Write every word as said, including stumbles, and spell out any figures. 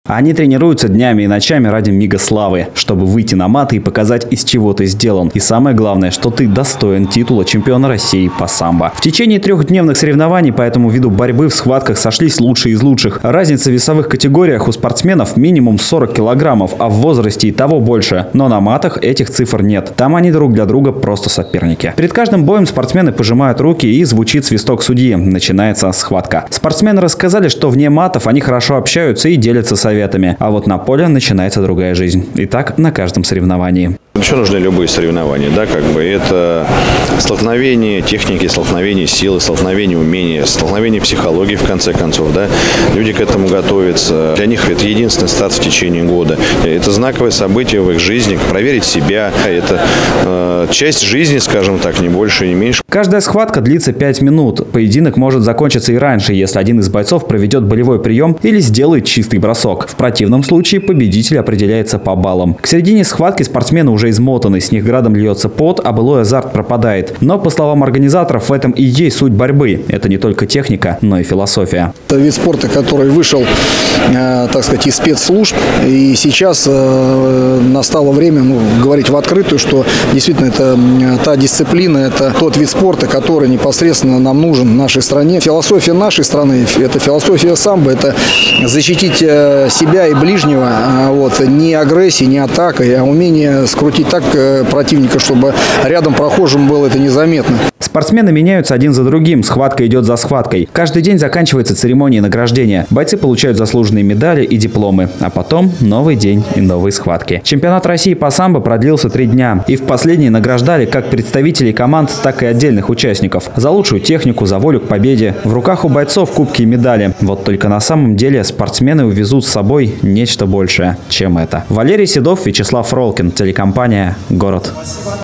Они тренируются днями и ночами ради мига славы, чтобы выйти на маты и показать, из чего ты сделан. И самое главное, что ты достоин титула чемпиона России по самбо. В течение трехдневных соревнований по этому виду борьбы в схватках сошлись лучшие из лучших. Разница в весовых категориях у спортсменов минимум сорок килограммов, а в возрасте и того больше. Но на матах этих цифр нет. Там они друг для друга просто соперники. Перед каждым боем спортсмены пожимают руки и звучит свисток судьи. Начинается схватка. Спортсмены рассказали, что вне матов они хорошо общаются и делятся советами. А вот на поле начинается другая жизнь. И так на каждом соревновании. Еще нужны любые соревнования, да, как бы это столкновение техники, столкновение силы, столкновение умения, столкновение психологии, в конце концов, да. Люди к этому готовятся. Для них это единственный старт в течение года. Это знаковое событие в их жизни, проверить себя. Это э, часть жизни, скажем так, не больше, не меньше. Каждая схватка длится пять минут. Поединок может закончиться и раньше, если один из бойцов проведет болевой прием или сделает чистый бросок. В противном случае победитель определяется по баллам. К середине схватки спортсмены уже измотаны, с них градом льется пот, а былой азарт пропадает. Но, по словам организаторов, в этом и есть суть борьбы. Это не только техника, но и философия. Это вид спорта, который вышел, э, так сказать, из спецслужб. И сейчас э, настало время ну, говорить в открытую, что действительно это э, та дисциплина, это тот вид спорта, который непосредственно нам нужен в нашей стране. Философия нашей страны, это философия самбо, это защитить э, себя и ближнего, э, вот, не агрессией, не атакой, а умение скрутить так противника, чтобы рядом прохожим было это незаметно. Спортсмены меняются один за другим, схватка идет за схваткой. Каждый день заканчивается церемония награждения. Бойцы получают заслуженные медали и дипломы. А потом новый день и новые схватки. Чемпионат России по самбо продлился три дня. И в последние награждали как представителей команд, так и отдельных участников. За лучшую технику, за волю к победе. В руках у бойцов кубки и медали. Вот только на самом деле спортсмены увезут с собой нечто большее, чем это. Валерий Седов, Вячеслав Фролкин, телекомпания «Город».